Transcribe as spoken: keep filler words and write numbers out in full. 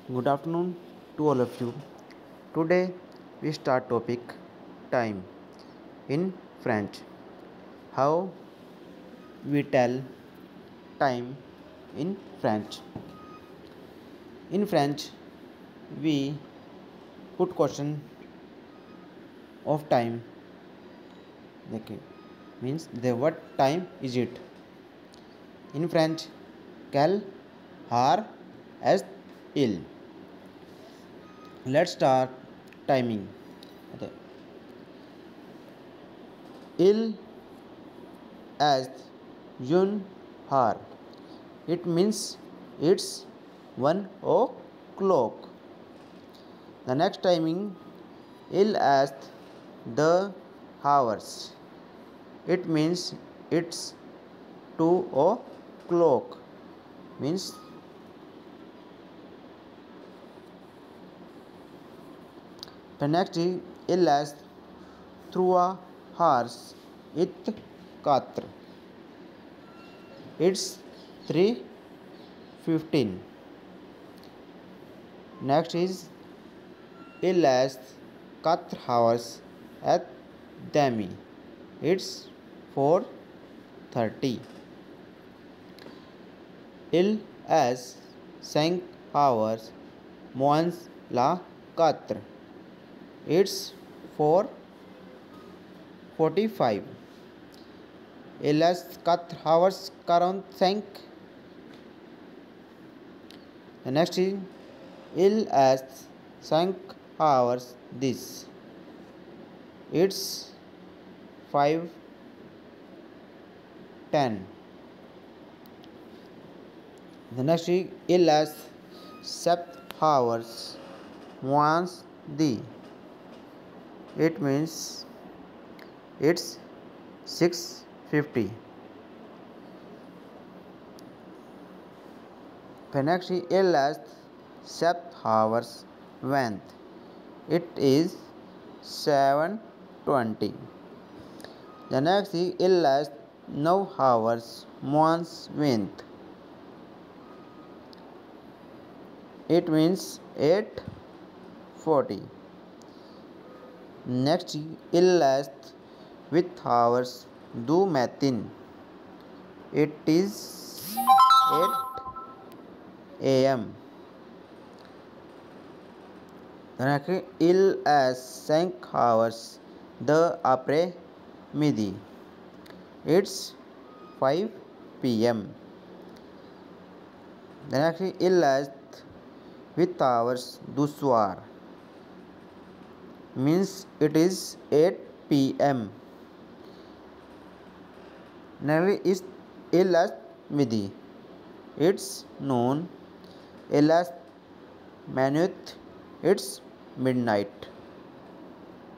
Good afternoon to all of you. Today we start topic time in French. How we tell time in French. In French we put question of time. Okay. Means the what time is it? In French, quelle heure est il? Let's start timing. Okay. Il est une heure. It means it's one o'clock. The next timing, il est the hours. It means it's two o'clock. Means the next is il est trois heures et quatre. It's three fifteen. Next is il est quatre hours et demi. It's four thirty. Il est cinq hours moins la quatre. It's four forty-five. Il est quatre hours quarante-cinq. The next is il est cinq hours dix. It's five ten. The next is il est sept hours moins dix. It means it's six fifty. The next is il est sept hours vingt. It is seven twenty. The next is il est neuf hours moins vingt. It means eight forty. Next il est huit hours du matin. It is eight a m. The next il est cinq hours de après midi. It's five p m. The next il est huit hours du soir. Means it is eight p m. Next is il est midi. It's noon. Il est minuit. It's midnight.